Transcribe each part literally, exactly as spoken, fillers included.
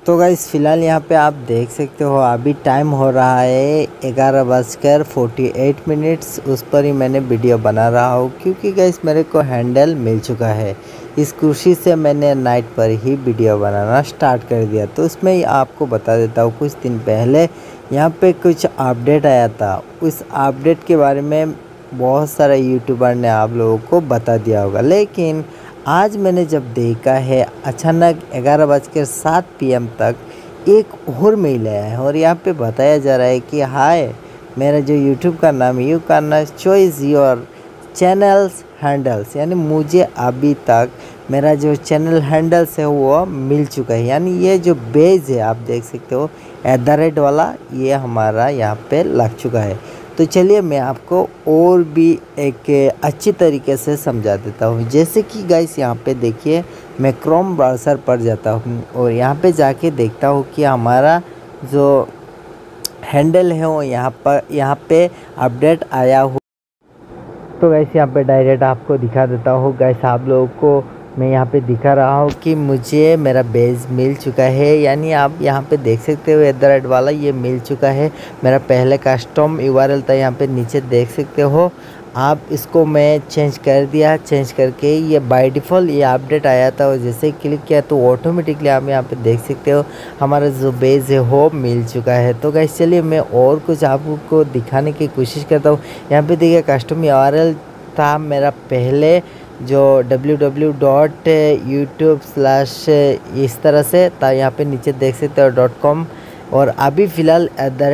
तो गाइस फ़िलहाल यहाँ पे आप देख सकते हो अभी टाइम हो रहा है ग्यारह बजकर फोर्टी एट मिनट्स। उस पर ही मैंने वीडियो बना रहा हूँ क्योंकि गाइस मेरे को हैंडल मिल चुका है। इस खुशी से मैंने नाइट पर ही वीडियो बनाना स्टार्ट कर दिया। तो उसमें ही आपको बता देता हूँ, कुछ दिन पहले यहाँ पे कुछ अपडेट आया था। उस अपडेट के बारे में बहुत सारे यूट्यूबर ने आप लोगों को बता दिया होगा, लेकिन आज मैंने जब देखा है अचानक ग्यारह बज कर सात पी एम तक एक और मेल आया है और यहाँ पे बताया जा रहा है कि हाय, मेरा जो यूट्यूब का नाम यू करना चॉइस योर चैनल्स हैंडल्स, यानी मुझे अभी तक मेरा जो चैनल हैंडल्स है वो मिल चुका है। यानी ये जो बेज है आप देख सकते हो एट द रेट वाला, ये हमारा यहाँ पे लग चुका है। तो चलिए मैं आपको और भी एक अच्छी तरीके से समझा देता हूँ। जैसे कि गाइस यहाँ पे देखिए, मैं क्रोम ब्राउज़र पर जाता हूँ और यहाँ पे जाके देखता हूँ कि हमारा जो हैंडल है वो यहाँ पर यहाँ पे अपडेट आया हुआ। तो गाइस यहाँ पे डायरेक्ट आपको दिखा देता हूँ। गाइस आप लोगों को मैं यहाँ पे दिखा रहा हूँ कि मुझे मेरा बेस मिल चुका है। यानी आप यहाँ पे देख सकते हो एट द रेट वाला ये मिल चुका है। मेरा पहले कस्टम यू आर एल था, यहाँ पे नीचे देख सकते हो आप। इसको मैं चेंज कर दिया, चेंज करके ये बाय डिफ़ॉल्ट ये अपडेट आया था और जैसे क्लिक किया तो ऑटोमेटिकली आप यहाँ पे देख सकते हो हमारा जो बेस है वो मिल चुका है। तो गाइस चलिए मैं और कुछ आपको दिखाने की कोशिश करता हूँ। यहाँ पे देखिए कस्टम यू आर एल था मेरा पहले, जो W W dot YouTube slash इस तरह से था। यहाँ पे नीचे देख सकते हो डॉट कॉम, और अभी फ़िलहाल एट द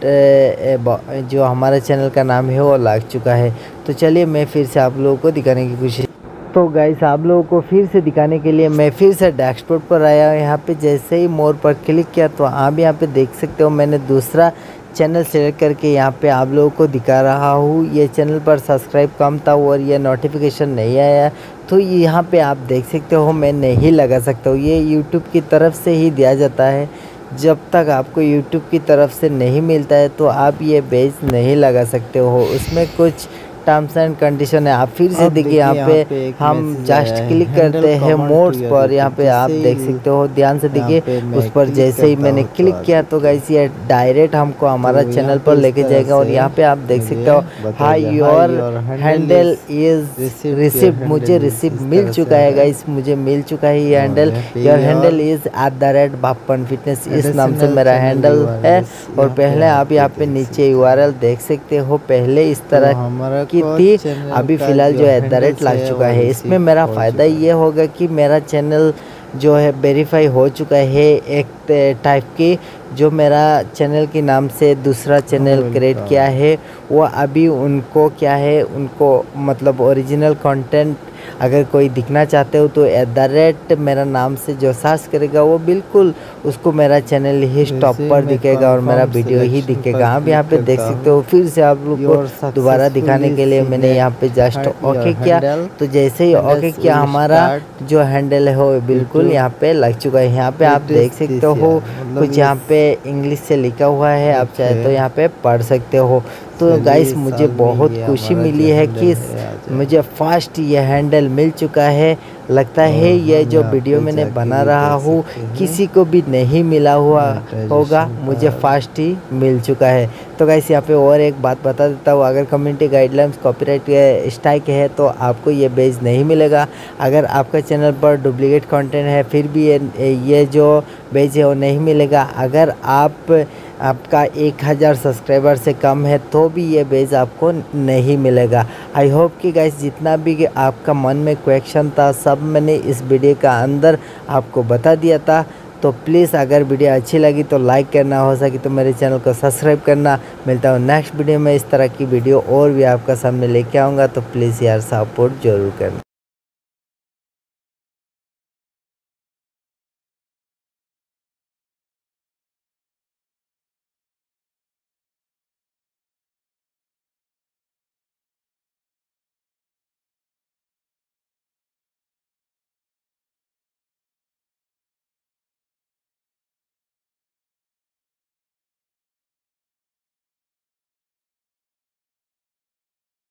रेट जो हमारे चैनल का नाम है वो लग चुका है। तो चलिए मैं फिर से आप लोगों को दिखाने की कोशिश तो गाइस आप लोगों को फिर से दिखाने के लिए मैं फिर से डैशबोर्ड पर आया। यहाँ पे जैसे ही मोर पर क्लिक किया तो आप यहाँ पे देख सकते हो मैंने दूसरा चैनल सेलेक्ट करके यहाँ पे आप लोगों को दिखा रहा हूँ। ये चैनल पर सब्सक्राइब कम था और ये नोटिफिकेशन नहीं आया, तो यहाँ पे आप देख सकते हो मैं नहीं लगा सकता हूँ। ये यूट्यूब की तरफ से ही दिया जाता है। जब तक आपको यूट्यूब की तरफ से नहीं मिलता है तो आप ये बेस नहीं लगा सकते हो। उसमें कुछ टर्म्स एंड कंडीशन है। आप फिर से देखिए यहाँ पे, पे हम जस्ट क्लिक करते हैं मोड्स पर, यहाँ पे आप देख सकते हो, ध्यान से देखिए उस पर जैसे ही मैंने क्लिक किया तो गाइस ये डायरेक्ट हमको हमारा चैनल पर लेके जाएगा। और यहाँ पे आप देख सकते हो hi your handle is receive, मुझे रिसीव मिल चुका है गाइस, मुझे मिल चुका है ये handle. Your handle is at the rate Bappan fitness, इस नाम से मेरा हैंडल है। और पहले आप यहाँ पे नीचे यू आर एल देख सकते हो, पहले इस तरह की थी, अभी फ़िलहाल जो एट द रेट लग चुका है। इसमें मेरा फ़ायदा ये होगा कि मेरा चैनल जो है वेरीफाई हो चुका है एक टाइप की। जो मेरा चैनल के नाम से दूसरा चैनल क्रिएट किया है वो अभी उनको क्या है, उनको मतलब ओरिजिनल कंटेंट अगर कोई दिखना चाहते हो तो एट द रेट मेरा नाम से जो सर्च करेगा वो बिल्कुल उसको मेरा चैनल ही टॉप पर दिखेगा और मेरा वीडियो ही दिखेगा। आप यहाँ पे देख सकते हो। फिर से आप लोग को दोबारा दिखाने के लिए मैंने यहाँ पे जस्ट ओके किया, तो जैसे ही ओके किया हमारा जो हैंडल है वो बिल्कुल यहाँ पे लग चुका है। यहाँ पे आप देख सकते हो कुछ यहाँ पे इंग्लिश से लिखा हुआ है, आप चाहे तो यहाँ पे पढ़ सकते हो। तो गाइस मुझे बहुत खुशी मिली है कि मुझे फास्ट ये हैंडल मिल चुका है। लगता है ये जो वीडियो मैंने बना रहा हूँ किसी को भी नहीं मिला हुआ होगा, मुझे फास्ट ही मिल चुका है। तो गाइस यहाँ पे और एक बात बता देता हूँ, अगर कम्युनिटी गाइडलाइंस कॉपीराइट स्ट्राइक है तो आपको ये बेस नहीं मिलेगा। अगर आपका चैनल पर डुप्लीकेट कंटेंट है फिर भी ये ये जो बेस है वो नहीं मिलेगा। अगर आप आपका एक हज़ार सब्सक्राइबर से कम है तो भी ये बेस आपको नहीं मिलेगा। आई होप कि गाइस जितना भी आपका मन में क्वेश्चन था सब मैंने इस वीडियो का अंदर आपको बता दिया था। तो प्लीज़ अगर वीडियो अच्छी लगी तो लाइक करना, हो सके तो मेरे चैनल को सब्सक्राइब करना। मिलता हूँ नेक्स्ट वीडियो में, इस तरह की वीडियो और भी आपका सामने लेके आऊँगा, तो प्लीज़ यार सपोर्ट जरूर करना।